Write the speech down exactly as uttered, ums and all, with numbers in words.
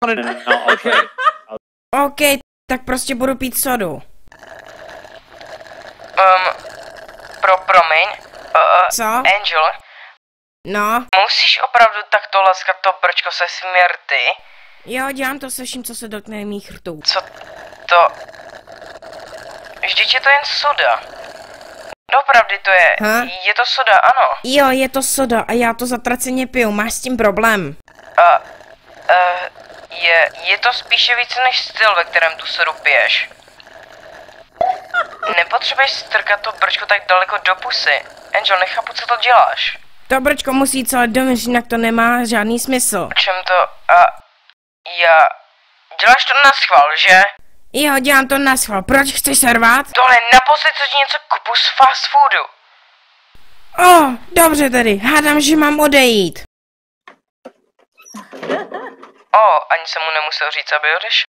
No, okay. OK, tak prostě budu pít sodu. Um, pro, promiň. Uh, Co? Angel, No, musíš opravdu takto laskat to brčko se svými rty? jo, dělám to se vším, co se dotkne mých rtů. Co to? Vždyť je to jen soda. Dopravdy to je. Ha? Je to soda, ano. Jo, je to soda a já to zatraceně piju, máš s tím problém. A uh, je, je to spíše více než styl, ve kterém tu sodu piješ. Nepotřebuješ strkat to brčko tak daleko do pusy. Angel, nechápu, co to děláš. To brčko musí celé dovnitř, jinak to nemá žádný smysl. O čem to? A já... Děláš to na schvál, že? Jo, dělám to na schvál, proč chceš se rvát? Tohle je naposled, co ti něco kupu z fast foodu. O, oh, dobře tedy, hádám, že mám odejít. O, ani jsem mu nemusel říct, aby odešel.